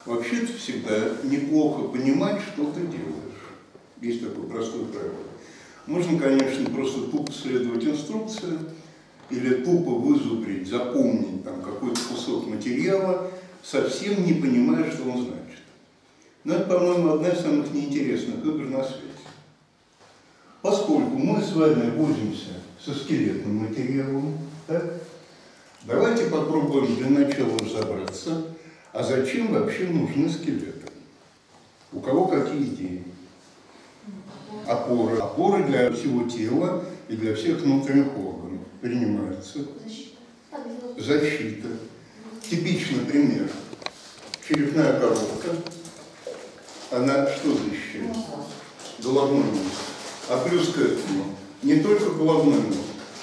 Вообще-то всегда неплохо понимать, что ты делаешь. Есть такое простое правило. Можно, конечно, просто тупо следовать инструкции или тупо вызубрить, запомнить там какой-то кусок материала, совсем не понимая, что он значит. Но это, по-моему, одна из самых неинтересных игр на свете. Поскольку мы с вами возимся со скелетным материалом, так, давайте попробуем для начала разобраться, а зачем вообще нужны скелеты? У кого какие идеи? Опоры. Опоры для всего тела и для всех внутренних органов принимаются. Защита. Типичный пример. Черепная коробка. Она что защищает? Головной мозг. А плюс к этому не только головной мозг.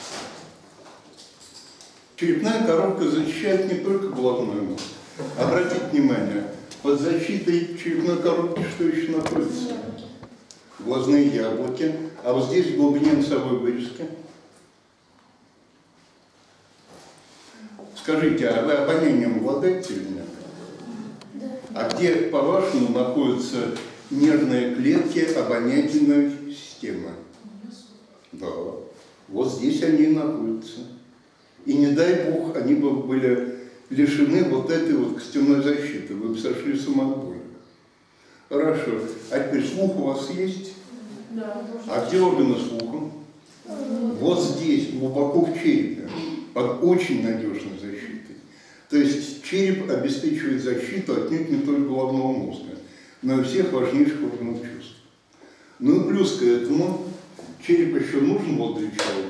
Черепная коробка защищает не только головной мозг. Обратите внимание, под защитой черепной коробки что еще находится? Глазные яблоки. А вот здесь в глубине носовой вырезки. Скажите, а вы обонянием обладаете или нет? А где, по-вашему, находятся нервные клетки обонятельной системы? Да. Вот здесь они и находятся. И не дай бог, они бы были лишены вот этой вот костяной защиты. Вы бы сошли с ума от боли. Хорошо. А теперь слух у вас есть? Да. А где органы слуха? Вот здесь, глубоко в черепе, под очень надежной защитой. То есть череп обеспечивает защиту отнюдь не только головного мозга, но и всех важнейших органов чувств. Ну и плюс к этому, череп еще нужен вот для чего.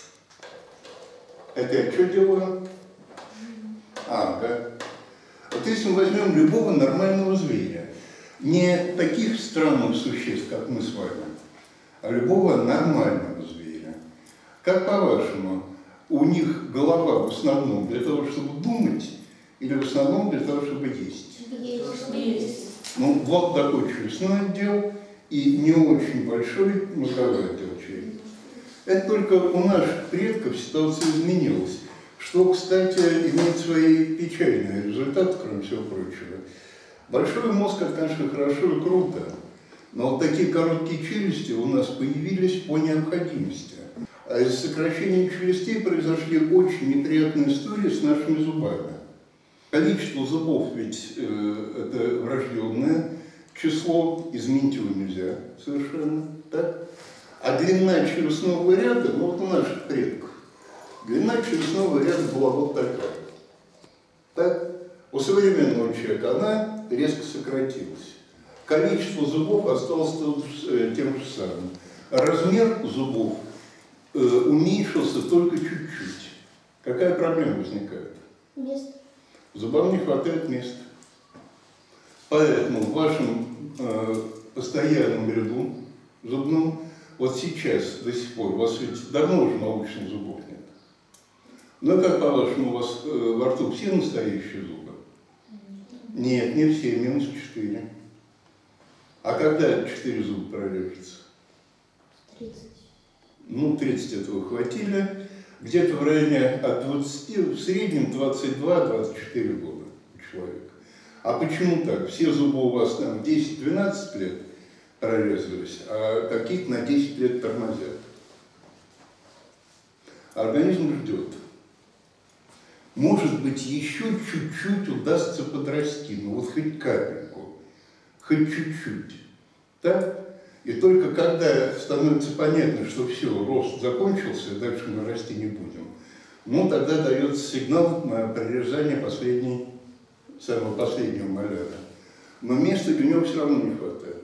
Это я что делаю? Да. Вот если мы возьмем любого нормального зверя, не таких странных существ, как мы с вами, а любого нормального зверя, как по-вашему, у них голова в основном для того, чтобы думать, или в основном для того, чтобы есть? Есть. Ну, вот такой челюстной отдел и не очень большой мозговой отдел черепа. Это только у наших предков ситуация изменилась, что, кстати, имеет свои печальные результаты, кроме всего прочего. Большой мозг, это, конечно, хорошо и круто, но вот такие короткие челюсти у нас появились по необходимости. А из сокращения челюстей произошли очень неприятные истории с нашими зубами. Количество зубов ведь это врожденное число, изменить его нельзя совершенно, так? А длина челюстного ряда, ну вот у наших предков, длина челюстного ряда была вот такая. Так? У современного человека она резко сократилась. Количество зубов осталось тем же самым. Размер зубов уменьшился только чуть-чуть. Какая проблема возникает? Место. Зубам не хватает места. Поэтому в вашем постоянном ряду зубном вот сейчас до сих пор, у вас ведь давно уже молочных зубов нет. Но как по-вашему, у вас во рту все настоящие зубы? Нет, не все, минус 4. А когда 4 зуба прорежется? 30. Ну, 30 этого хватило. Где-то в районе от 20, в среднем 22-24 года у человека. А почему так? Все зубы у вас там 10-12 лет прорезались, а какие-то на 10 лет тормозят. Организм ждет. Может быть, еще чуть-чуть удастся подрасти, ну вот хоть капельку, хоть чуть-чуть. Так? И только когда становится понятно, что все, рост закончился, дальше мы расти не будем, ну тогда дается сигнал на прорезание самого последнего маляра. Но места для него все равно не хватает.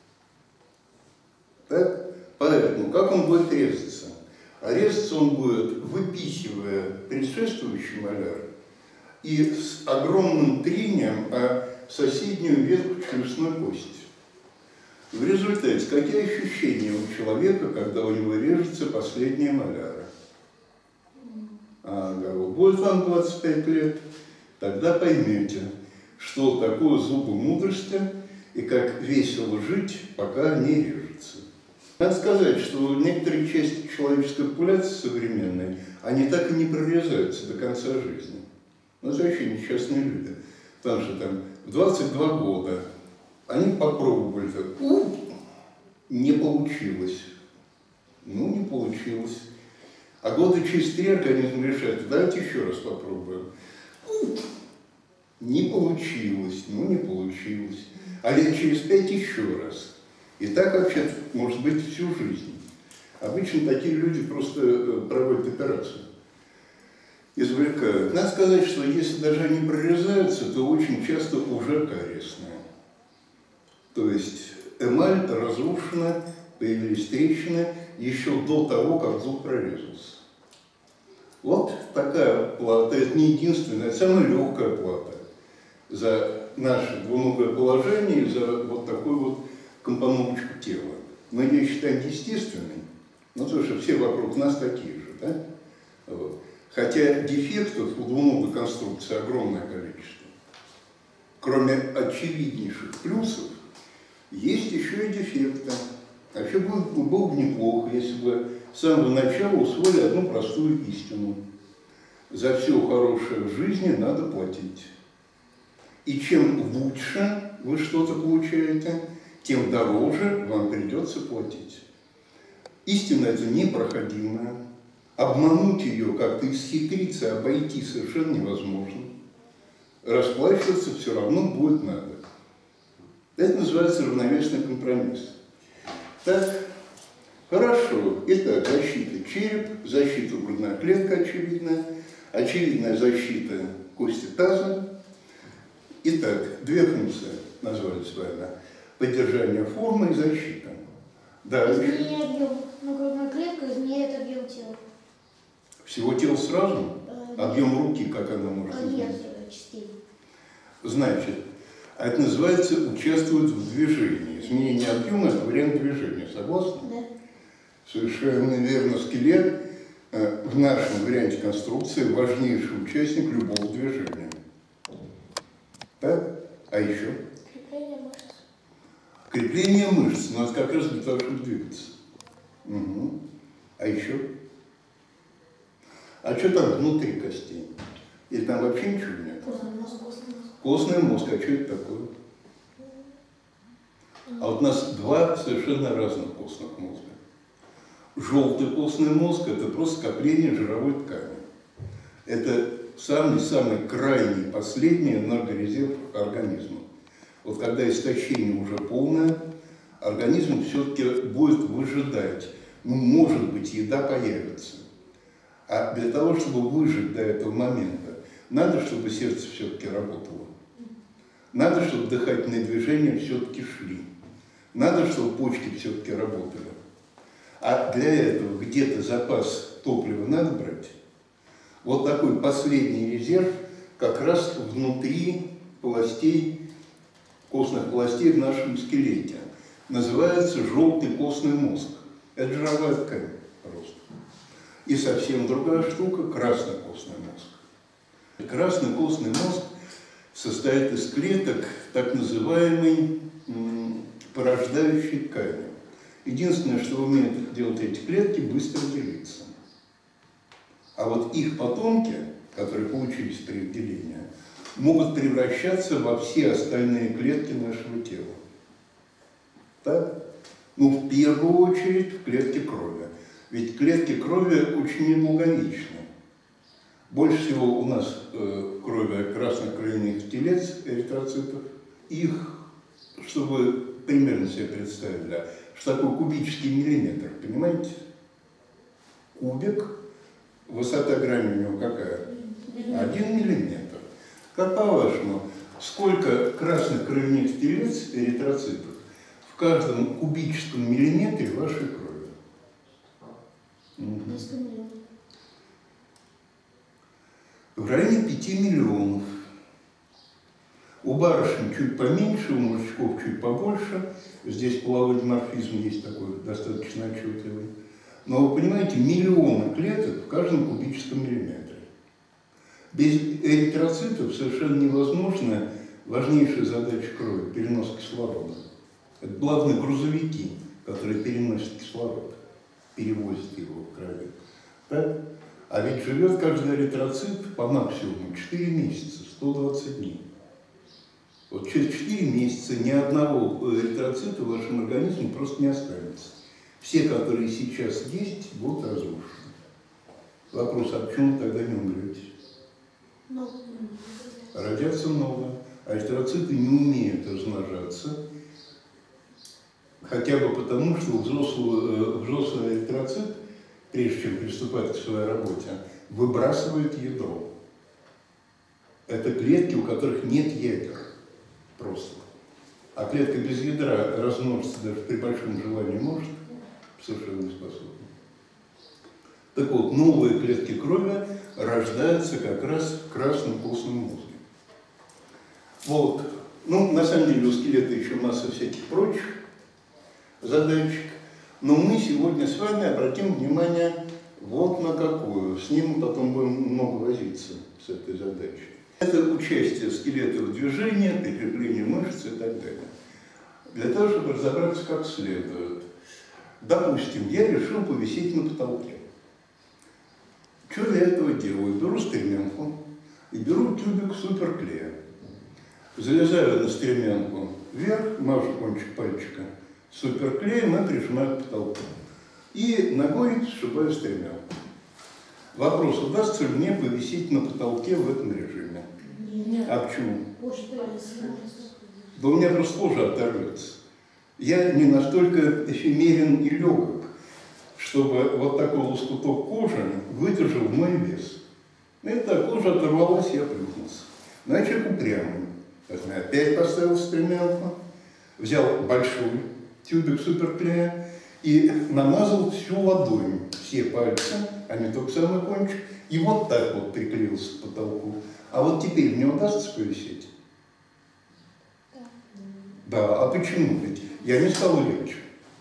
Так? Поэтому как он будет резаться? А резаться он будет, выпихивая предшествующий маляр и с огромным трением о соседнюю ветку челюстной кости. В результате, какие ощущения у человека, когда у него режется последняя маляра? Будет вам 25 лет, тогда поймете, что такое зубы мудрости и как весело жить, пока не режется. Надо сказать, что некоторые части человеческой популяции современной, они так и не прорезаются до конца жизни. Ну, это вообще несчастные люди. Потому что там в 22 года они попробовали, не получилось. Ну, не получилось. А года через 3 организм решает, давайте еще раз попробуем. Не получилось, ну не получилось. А лет через 5 еще раз. И так вообще может быть всю жизнь. Обычно такие люди просто проводят операцию. Извлекают. Надо сказать, что если даже они прорезаются, то очень часто уже кариесные. То есть эмаль разрушена, появились трещины еще до того, как зуб прорезался. Вот такая плата, это не единственная, это самая легкая плата за наше двуногое положение, за вот такую вот компоновочку тела. Мы ее считаем естественной, ну, потому что все вокруг нас такие же, да? Вот. Хотя дефектов у двуногой конструкции огромное количество. Кроме очевиднейших плюсов, есть еще и дефекты. Вообще было бы неплохо, если бы с самого начала усвоили одну простую истину. За все хорошее в жизни надо платить. И чем лучше вы что-то получаете, тем дороже вам придется платить. Истина эта непроходимая. Обмануть ее, как-то исхитриться, обойти совершенно невозможно. Расплачиваться все равно будет надо. Это называется равновесный компромисс. Так, хорошо. Итак, защита череп, защита грудная клетка очевидная защита кости таза. Итак, 2 функции назвали с вами. Поддержание формы и защита. Дальше. Изменение объема. Ну, грудная клетка изменяет объем тела. Всего тела сразу? Объем руки, как она может изменить? Нет, частей. Значит, это называется участвует в движении. Изменение объема – это вариант движения. Согласны? Да. Совершенно верно. Скелет в нашем варианте конструкции важнейший участник любого движения. Так? А еще? Крепление мышц. Крепление мышц. Но это как раз для того, чтобы двигаться. Угу. А еще? А что там внутри костей? Или там вообще ничего нет? Костный мозг. Костный мозг. А что это такое? А вот у нас 2 совершенно разных костных мозга. Желтый костный мозг – это просто скопление жировой ткани. Это самый крайний, последний энергорезерв организма. Вот когда истощение уже полное, организм все-таки будет выжидать. Ну, может быть, еда появится. А для того, чтобы выжить до этого момента, надо, чтобы сердце все-таки работало. Надо, чтобы дыхательные движения все-таки шли. Надо, чтобы почки все-таки работали. А для этого где-то запас топлива надо брать. Вот такой последний резерв как раз внутри полостей, костных полостей в нашем скелете. Называется желтый костный мозг. Это жировая ткань просто. И совсем другая штука – красный костный мозг. Красный костный мозг состоит из клеток так называемой порождающей ткани. Единственное, что умеют делать эти клетки – быстро делиться. А вот их потомки, которые получились при делении, могут превращаться во все остальные клетки нашего тела. Так? Ну, в первую очередь, в клетки крови. Ведь клетки крови очень недолговечны. Больше всего у нас крови красных кровяных телец, эритроцитов. Их, чтобы примерно себе представили, что такое кубический миллиметр, понимаете? Кубик, высота грани у него какая? 1 миллиметр. Как по-вашему, сколько красных кровяных телец, эритроцитов, в каждом кубическом миллиметре вашей крови? Несколько миллионов. В районе 5 миллионов. У барышень чуть поменьше, у мужичков чуть побольше. Здесь половой диморфизм есть такой, достаточно отчетливый. Но вы понимаете, миллионы клеток в каждом кубическом миллиметре. Без эритроцитов совершенно невозможна важнейшая задача крови – перенос кислорода. Это главные грузовики, которые переносят кислород, перевозят его в крови. Так? А ведь живет каждый эритроцит по максимуму 4 месяца, 120 дней. Вот через 4 месяца ни одного эритроцита в вашем организме просто не останется. Все, которые сейчас есть, будут разрушены. Вопрос, а почему тогда не умрете? Родятся новые. А эритроциты не умеют размножаться, хотя бы потому, что взрослый эритроцит, прежде чем приступать к своей работе, выбрасывает ядро. Это клетки, у которых нет ядер просто. А клетка без ядра размножиться даже при большом желании может, совершенно не способна. Так вот, новые клетки крови рождаются как раз в красном костном мозге. Вот. Ну, на самом деле у скелета еще масса всяких прочих задачек, но мы сегодня с вами обратим внимание вот на какую. С ним мы потом будем много возиться, с этой задачей. Это участие скелета в движении, прикрепление мышц и так далее. Для того, чтобы разобраться как следует. Допустим, я решил повисеть на потолке. Что для этого делаю? Беру стремянку и беру тюбик суперклея. Залезаю на стремянку вверх, мажу кончик пальчика суперклеем и прижимаю к потолку. И ногой сшибаю стремянку. Вопрос, удастся ли мне повисеть на потолке в этом режиме? Нет. А почему? Да у Нет. меня просто кожа оторвется. Я не настолько эфемерен и легок, чтобы вот такой лоскуток кожи выдержал мой вес. Эта кожа оторвалась, я плюхнулся. Но я человек упрямый. Я опять поставил стремянку, взял большой тюбик суперклея и намазал всю ладонь, все пальцы, а не только самый кончик, и вот так вот приклеился к потолку. А вот теперь мне удастся повисеть? Да, а почему? Ведь я не стал легче.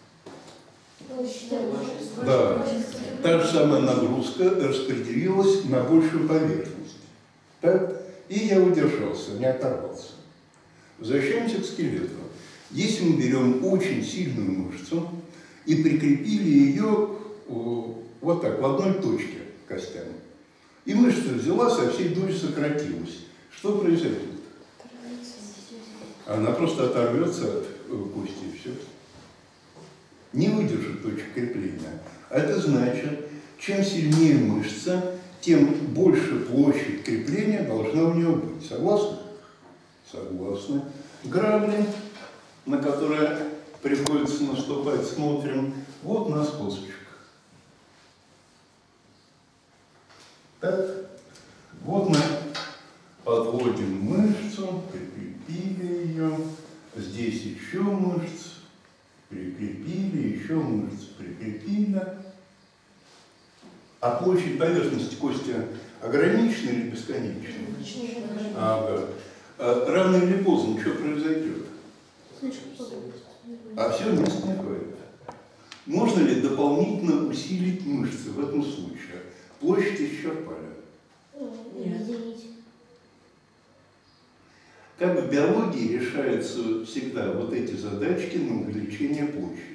Да, та же самая нагрузка распределилась на большую поверхность. Так? И я удержался, не оторвался. Возвращаемся к скелету. Если мы берем очень сильную мышцу и прикрепили ее вот так, в одной точке костями, и мышца взяла, со всей дури сократилась, что произойдет? Она просто оторвется от кости и все. Не выдержит точек крепления. А это значит, чем сильнее мышца, тем больше площадь крепления должна у нее быть. Согласны? Согласны. Грабли, на которые приходится наступать, смотрим. Вот на способчик. Так. Вот мы подводим мышцу, прикрепили ее. Здесь еще мышц. Прикрепили, еще мышц прикрепили. А площадь поверхности кости ограничена или бесконечна? Ага. Рано или поздно что произойдет? А все вместе не хватит. Можно ли дополнительно усилить мышцы в этом случае? Площадь исчерпали. Извините. Как в биологии решаются всегда вот эти задачки на увеличение площади.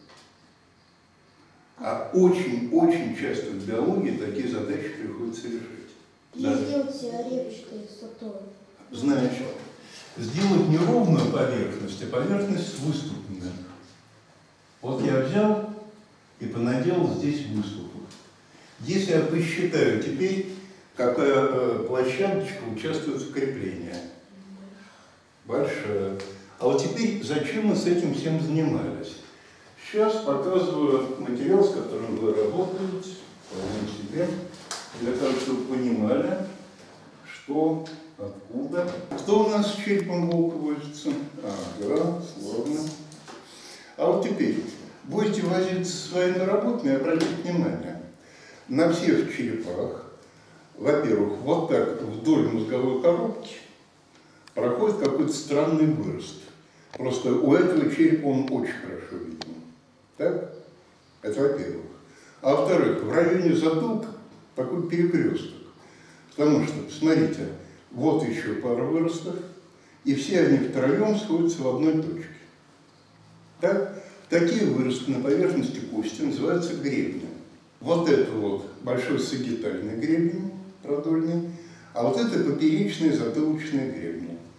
А очень-очень часто в биологии такие задачи приходится решать. Я сделал репчатые структуры. Значит, сделать не ровную поверхность, а поверхность с выступами. Вот я взял и понаделал здесь выступов. Если я посчитаю теперь, какая площадочка участвует в креплении. Большая. А вот теперь, зачем мы с этим всем занимались? Сейчас показываю материал, с которым вы работаете, вполне себе, для того, чтобы понимали, что, откуда. Кто у нас с черепом волка возится? Ага, сложно. А вот теперь будете возиться со своими работами и обратите внимание. На всех черепах, во-первых, вот так вдоль мозговой коробки проходит какой-то странный вырост. Просто у этого черепа он очень хорошо виден. Так? Это во-первых. А во-вторых, в районе затылка такой перекресток. Потому что, смотрите, вот еще пара выростов, и все они втроем сходятся в одной точке. Так? Такие выросты на поверхности кости называются гребнем. Вот это вот большой сагитальный гребень, продольный, а вот это поперечные затылочные гребни.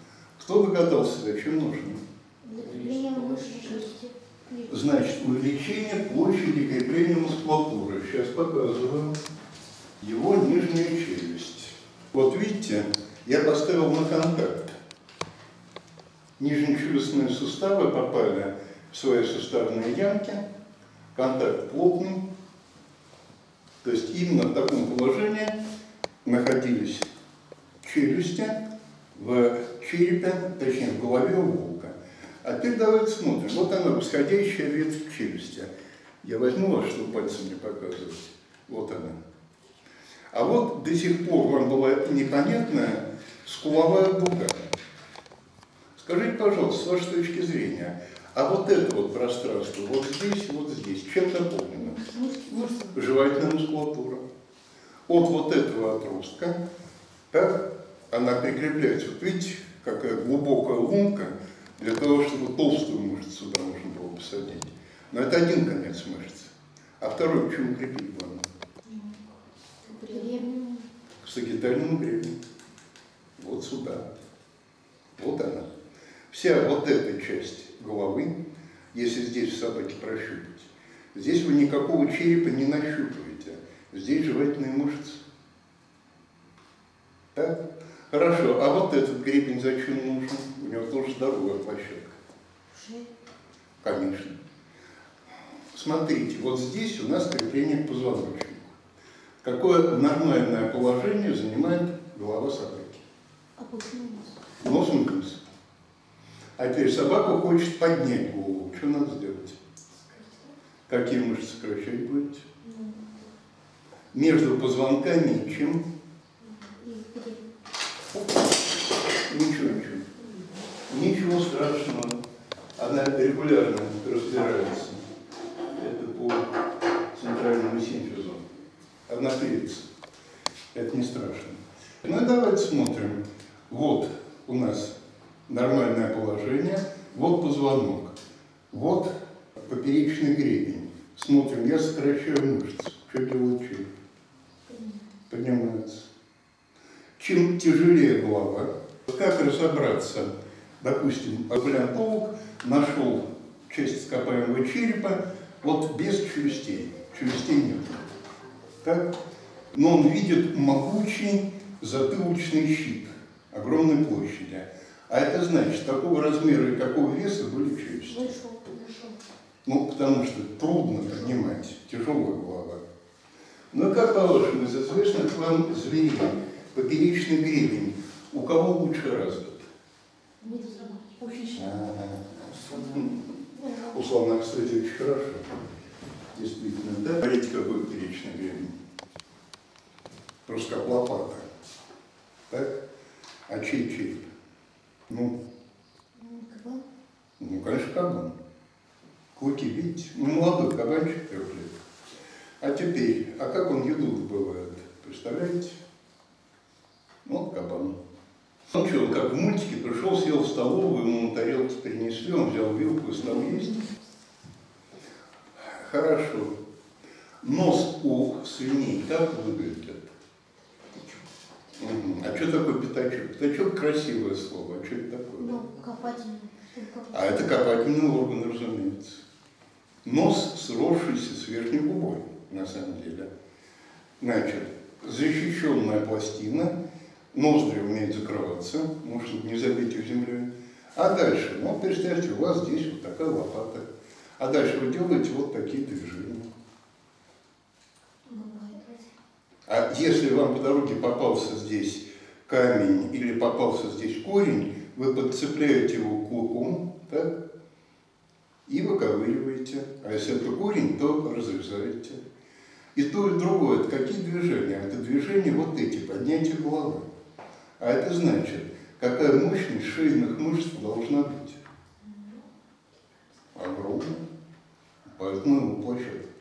Кто догадался, зачем нужно? Для крепления мышц челюсти. Значит, увеличение площади крепления мускулатуры. Сейчас показываю. Его нижняя челюсть. Вот видите, я поставил на контакт. Нижнечелюстные суставы попали в свои суставные ямки. Контакт плотный. То есть именно в таком положении находились челюсти в черепе, точнее в голове у волка. А теперь давайте смотрим. Вот она, восходящая ветвь челюсти. Я возьму вас, чтобы пальцем не показывать. Вот она. А вот до сих пор вам была непонятная скуловая дуга. Скажите, пожалуйста, с вашей точки зрения, а вот это вот пространство, вот здесь, чем наполнено? Жевательная мускулатура. От вот этого отростка, так, она прикрепляется. Вот видите, какая глубокая лунка для того, чтобы толстую мышцу сюда нужно было посадить. Но это один конец мышцы. А второй к чему крепить главное? К сагитальному гребню. Вот сюда. Вот она. Вся вот эта часть головы, если здесь в собаке прощупать, здесь вы никакого черепа не нащупаете. Здесь жевательные мышцы. Так? Хорошо. А вот этот гребень зачем нужен? У него тоже здоровая площадка. Конечно. Смотрите, вот здесь у нас крепление к позвоночнику. Какое нормальное положение занимает голова собаки? Нос вниз. А теперь собака хочет поднять голову. Что надо сделать? Какие мышцы сокращать будете? Между позвонками чем? Ничего. Ничего страшного. Она регулярно разбирается. Это по центральному симфизу. Одна певица. Это не страшно. Ну и давайте смотрим. Вот у нас нормальное положение. Вот позвонок. Вот поперечный гребень. Смотрим, я сокращаю мышцы. Что делает череп? Поднимается. Чем тяжелее голова, как разобраться? Допустим, палеонтолог нашел часть ископаемого черепа вот без челюстей. Челюстей нет. Так? Но он видит могучий затылочный щит огромной площади. А это значит, какого размера и какого веса были челюсти? Ну, потому что трудно поднимать, тяжелая голова. Ну, как положено, из известных вам зверей, поперечный гребень, у кого лучше развит? У слона, кстати, очень хорошо. Действительно, да? Смотрите, какой поперечный гребень. Просто как лопата. Так? А чей череп? Ну, конечно, кабан. Клыки, видите? Ну, молодой кабанчик 3 лет. А теперь, а как он еду добывает? Представляете? Вот кабан. Он что, как в мультике, пришел, съел в столовую, ему на тарелке принесли, он взял вилку и стал есть. Хорошо. Нос у свиней как выглядит? А что такое пятачок? Пятачок красивое слово, а что это такое? Ну, копательный. А это копательный орган, разумеется. Нос, сросшийся с верхней губой, на самом деле. Значит, защищенная пластина, ноздри умеют закрываться, может, не забить их землей. А дальше, ну, представьте, у вас здесь вот такая лопата. А дальше вы делаете вот такие движения. А если вам по дороге попался здесь камень или попался здесь корень, вы подцепляете его клыком, так, и выковыриваете. А если это корень, то разрезаете. И то, и другое. Это какие движения? Это движения вот эти, поднятие головы. А это значит, какая мощность шейных мышц должна быть? Огромная. Поэтому его площадка.